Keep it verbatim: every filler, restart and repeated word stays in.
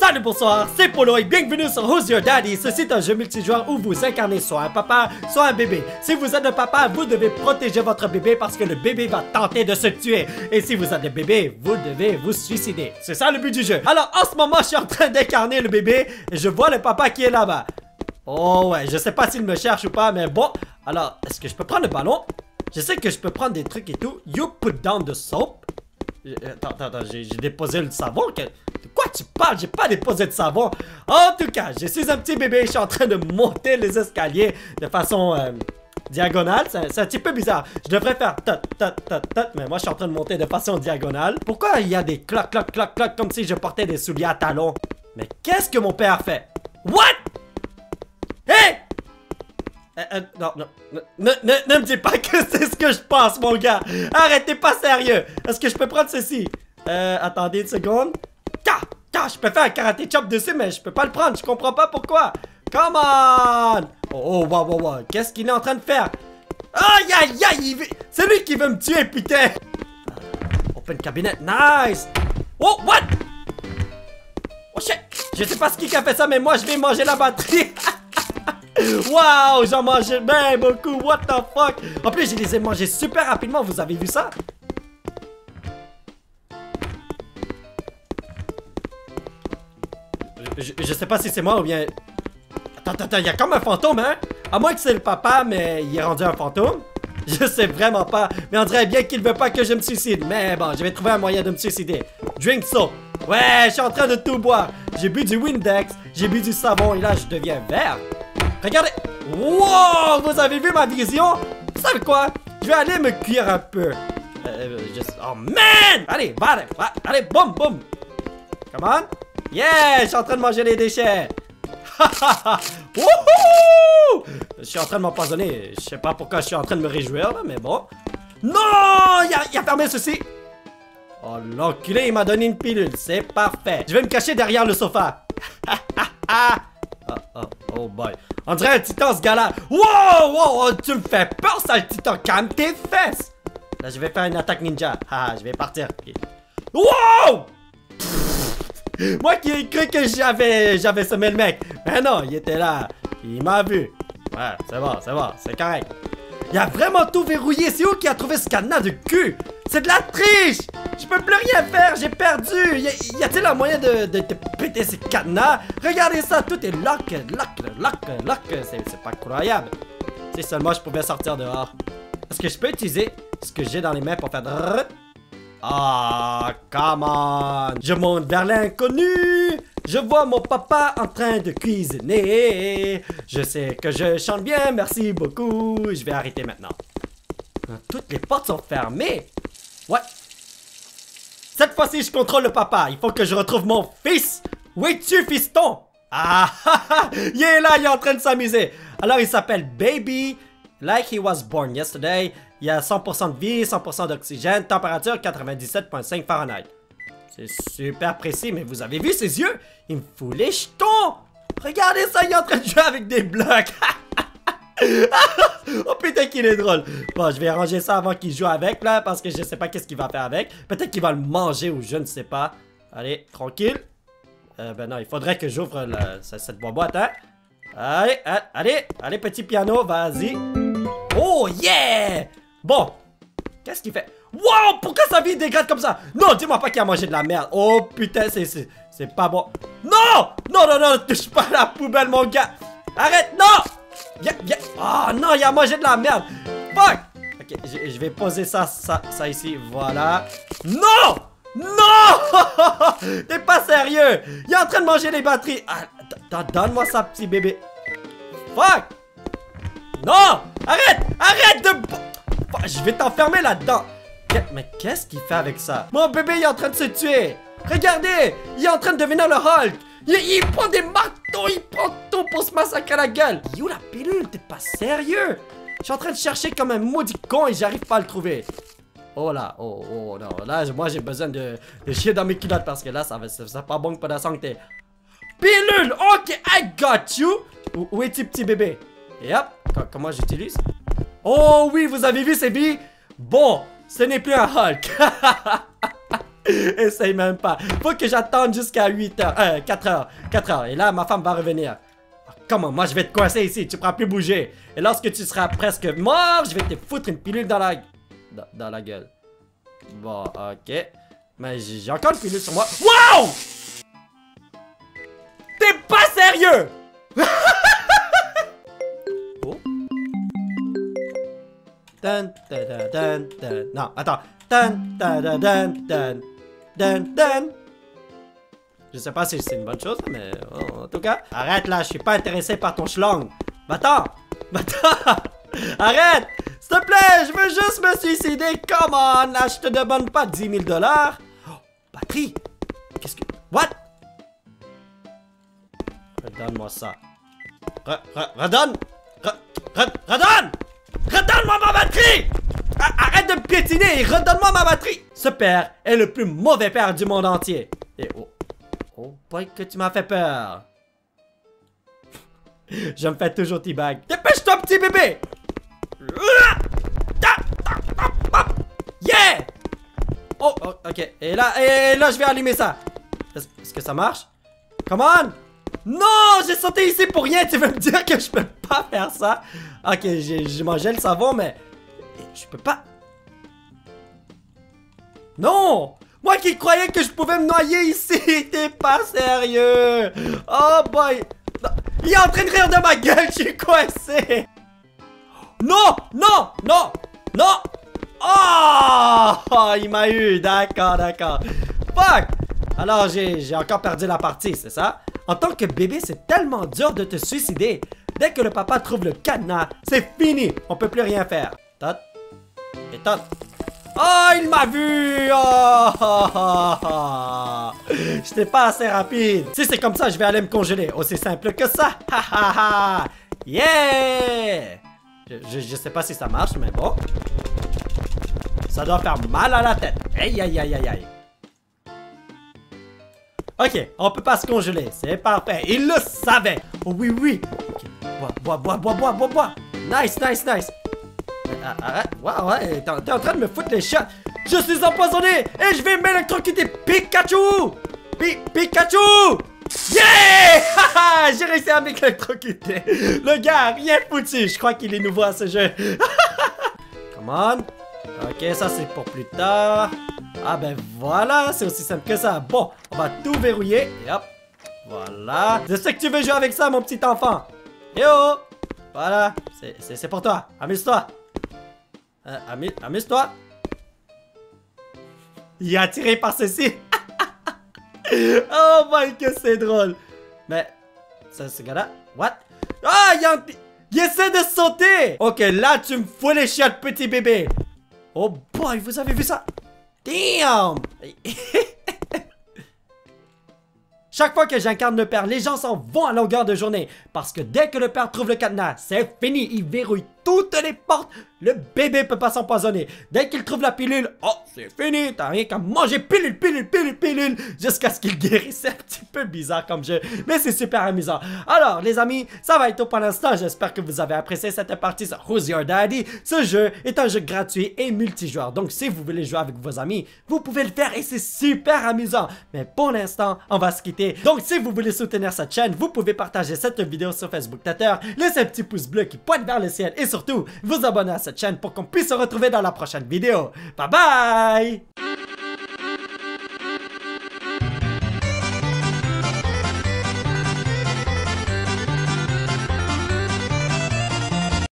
Salut, bonsoir, c'est Polo et bienvenue sur Who's Your Daddy. Ceci est un jeu multijoueur où vous incarnez soit un papa, soit un bébé. Si vous êtes le papa, vous devez protéger votre bébé parce que le bébé va tenter de se tuer. Et si vous êtes le bébé, vous devez vous suicider. C'est ça le but du jeu. Alors en ce moment, je suis en train d'incarner le bébé et je vois le papa qui est là-bas. Oh ouais, je sais pas s'il me cherche ou pas, mais bon. Alors, est-ce que je peux prendre le ballon? Je sais que je peux prendre des trucs et tout. You put down the soap. Attends, attends, attends, j'ai déposé le savon. Que... De quoi tu parles? J'ai pas déposé de savon. En tout cas, je suis un petit bébé. Je suis en train de monter les escaliers de façon euh, diagonale. C'est un petit peu bizarre. Je devrais faire tot, tot, tot, tot, mais moi je suis en train de monter de façon diagonale. Pourquoi il y a des cloc, cloc, cloc, cloc comme si je portais des souliers à talons? Mais qu'est-ce que mon père fait? What? Hey! Euh, euh, non, non, ne, ne, ne me dis pas que c'est ce que je pense, mon gars. Arrêtez, pas sérieux. Est-ce que je peux prendre ceci? Euh, attendez une seconde. Ka, ka, je peux faire un karaté chop dessus, mais je peux pas le prendre. Je comprends pas pourquoi. Come on. Oh, oh, wow, wow, wow. Qu'est-ce qu'il est en train de faire? Aïe, aïe, aïe. Veut... C'est lui qui veut me tuer, putain. Open cabinet, nice. Oh, what? Oh, shit. Je sais pas ce qui a fait ça, mais moi, je vais manger la batterie. Waouh, j'en mangeais bien beaucoup, what the fuck. En plus, je les ai mangés super rapidement, vous avez vu ça? Je, je, je sais pas si c'est moi ou bien... Attends, attends, il y a comme un fantôme, hein? À moins que c'est le papa, mais il est rendu un fantôme. Je sais vraiment pas, mais on dirait bien qu'il veut pas que je me suicide. Mais bon, je vais trouver un moyen de me suicider. Drink soap. Ouais, je suis en train de tout boire. J'ai bu du Windex, j'ai bu du savon et là, je deviens vert. Regardez! Wow! Vous avez vu ma vision? Vous savez quoi? Je vais aller me cuire un peu. Euh, just... Oh man! Allez, va, va, allez, boum, boum! Come on! Yeah! Je suis en train de manger les déchets! Wouhou! Je suis en train de m'empoisonner. Je sais pas pourquoi je suis en train de me réjouir, là, mais bon. Non! Il a, il a fermé ceci! Oh, l'enculé, il m'a donné une pilule. C'est parfait. Je vais me cacher derrière le sofa. Oh, oh, oh boy. On dirait un titan ce gars-là. Wow, wow, oh, tu me fais peur, ça, le titan. Calme tes fesses. Là, je vais faire une attaque ninja. Ah, je vais partir. Wow! Pff, moi qui ai cru que j'avais j'avais semé le mec. Mais non, il était là. Il m'a vu. Ouais, c'est bon, c'est bon, c'est correct. Il a vraiment tout verrouillé. C'est où qui a trouvé ce cadenas de cul? C'est de la triche! Je peux plus rien faire, j'ai perdu! Y, y a-t-il un moyen de, de, de péter ces cadenas? Regardez ça, tout est lock, lock, lock, lock. C'est pas croyable. Si seulement je pouvais sortir dehors. Est-ce que je peux utiliser ce que j'ai dans les mains pour faire... Ah, oh, come on! Je monte vers l'inconnu! Je vois mon papa en train de cuisiner. Je sais que je chante bien, merci beaucoup. Je vais arrêter maintenant. Toutes les portes sont fermées. Ouais. Cette fois-ci, je contrôle le papa. Il faut que je retrouve mon fils. Où es-tu, fiston? Ah, il est là, il est en train de s'amuser. Alors, il s'appelle Baby, like he was born yesterday. Il a cent pour cent de vie, cent pour cent d'oxygène, température quatre-vingt-dix-sept virgule cinq Fahrenheit. C'est super précis, mais vous avez vu ses yeux? Il me fout les jetons. Regardez ça, il est en train de jouer avec des blocs. Oh putain qu'il est drôle. Bon, je vais arranger ça avant qu'il joue avec là, parce que je sais pas qu'est-ce qu'il va faire avec. Peut-être qu'il va le manger ou je ne sais pas. Allez, tranquille. euh, Ben non, il faudrait que j'ouvre cette boîte, hein. Allez, allez, allez, petit piano, vas-y. Oh yeah. Bon, qu'est-ce qu'il fait? Wow, pourquoi sa vie dégrade comme ça? Non, dis-moi pas qu'il a mangé de la merde. Oh putain, c'est pas bon. Non, non, non, non, touche pas à la poubelle, mon gars. Arrête, non. Viens, viens. Oh non, il a mangé de la merde. Fuck. Ok, je, je vais poser ça, ça, ça ici. Voilà. Non. Non. T'es pas sérieux. Il est en train de manger les batteries. Ah, donne-moi ça, petit bébé. Fuck. Non. Arrête. Arrête de... Je vais t'enfermer là-dedans. Mais qu'est-ce qu'il fait avec ça? Mon bébé il est en train de se tuer. Regardez. Il est en train de devenir le Hulk. Il, il prend des marteaux, il prend tout pour se massacrer la gueule. Yo la pilule, t'es pas sérieux? Je suis en train de chercher comme un maudit con et j'arrive pas à le trouver. Oh là, oh, oh non, là moi j'ai besoin de, de chier dans mes culottes parce que là ça va ça pas bon pour la santé. Pilule, ok, I got you. Où, où est-tu petit bébé? Et hop, comment j'utilise? Oh oui, vous avez vu ces billes? Bon, ce n'est plus un Hulk. Essaye même pas. Faut que j'attende jusqu'à huit heures. Euh, quatre heures. quatre heures. Et là, ma femme va revenir. Comment? Moi, je vais te coincer ici. Tu pourras plus bouger. Et lorsque tu seras presque mort, je vais te foutre une pilule dans la... Dans, dans la gueule. Bon, ok. Mais j'ai encore une pilule sur moi. Wow! T'es pas sérieux? Oh. Dun, dun, dun, dun, dun. Non, attends. Dun, dun, dun, dun, dun, dun, dun. Je sais pas si c'est une bonne chose, mais en tout cas. Arrête là, je suis pas intéressé par ton schlong. Va-t'en! Va-t'en! Arrête! S'il te plaît, je veux juste me suicider. Come on! Là, je te demande pas dix mille dollars. Oh, batterie! Qu'est-ce que... What? Redonne-moi ça. Re, re, redonne! Re, re, redonne! Redonne-moi ma batterie! Arrête de me piétiner et redonne-moi ma batterie! Ce père est le plus mauvais père du monde entier. Et oh... Oh boy, que tu m'as fait peur. Je me fais toujours teabag. Dépêche-toi, petit bébé! Yeah! Oh, oh, ok. Et là, et là, je vais allumer ça. Est-ce est-ce que ça marche? Come on! Non! J'ai sauté ici pour rien! Tu veux me dire que je peux pas faire ça? Ok, j'ai mangé le savon, mais... Je peux pas... Non! Moi qui croyais que je pouvais me noyer ici! T'es pas sérieux! Oh boy! Il est en train de rire de ma gueule! Je suis coincé! Non! Non! Non! Non! Oh! Oh, il m'a eu! D'accord, d'accord. Fuck! Alors, j'ai encore perdu la partie, c'est ça? En tant que bébé, c'est tellement dur de te suicider. Dès que le papa trouve le cadenas, c'est fini! On peut plus rien faire. Tot. Et tot. Oh, il m'a vu! Oh, oh, oh, oh. J'étais pas assez rapide. Si c'est comme ça, je vais aller me congeler. Aussi simple que ça. Ha ha ha! Yeah! Je, je, je sais pas si ça marche, mais bon. Ça doit faire mal à la tête. Aïe, aïe, aïe, aïe, aïe. Ok, on peut pas se congeler. C'est parfait. Il le savait. Oh oui, oui. Okay. Bois, bois, bois, bois, bois, bois, bois. Nice, nice, nice. Arrête, ouais, ouais, t'es en train de me foutre les chats. Je suis empoisonné et je vais m'électrocuter. Pikachu! Pi Pikachu! Yeah! J'ai réussi à m'électrocuter. Le gars a rien foutu. Je crois qu'il est nouveau à ce jeu. Come on. Ok, ça c'est pour plus tard. Ah ben voilà, c'est aussi simple que ça. Bon, on va tout verrouiller. Et hop. Voilà. Je sais que tu veux jouer avec ça, mon petit enfant. Eh oh! Voilà, c'est pour toi. Amuse-toi. Euh, amuse-toi. Il est attiré par ceci. Oh my, que c'est drôle. Mais, ça, ce gars-là, what? Ah, il, a... il essaie de sauter. Ok, là, tu me fous les chiottes, petit bébé. Oh boy, vous avez vu ça? Damn. Chaque fois que j'incarne le père, les gens s'en vont à longueur de journée. Parce que dès que le père trouve le cadenas, c'est fini. Il verrouille toutes les portes. Le bébé peut pas s'empoisonner. Dès qu'il trouve la pilule, oh, c'est fini. T'as rien qu'à manger pilule, pilule, pilule, pilule. Jusqu'à ce qu'il guérisse. C'est un petit peu bizarre comme jeu. Mais c'est super amusant. Alors, les amis, ça va être tout pour l'instant. J'espère que vous avez apprécié cette partie sur Who's Your Daddy. Ce jeu est un jeu gratuit et multijoueur. Donc, si vous voulez jouer avec vos amis, vous pouvez le faire et c'est super amusant. Mais pour l'instant, on va se quitter. Donc si vous voulez soutenir cette chaîne, vous pouvez partager cette vidéo sur Facebook Twitter, laisser un petit pouce bleu qui pointe vers le ciel et surtout vous abonner à cette chaîne pour qu'on puisse se retrouver dans la prochaine vidéo. Bye bye!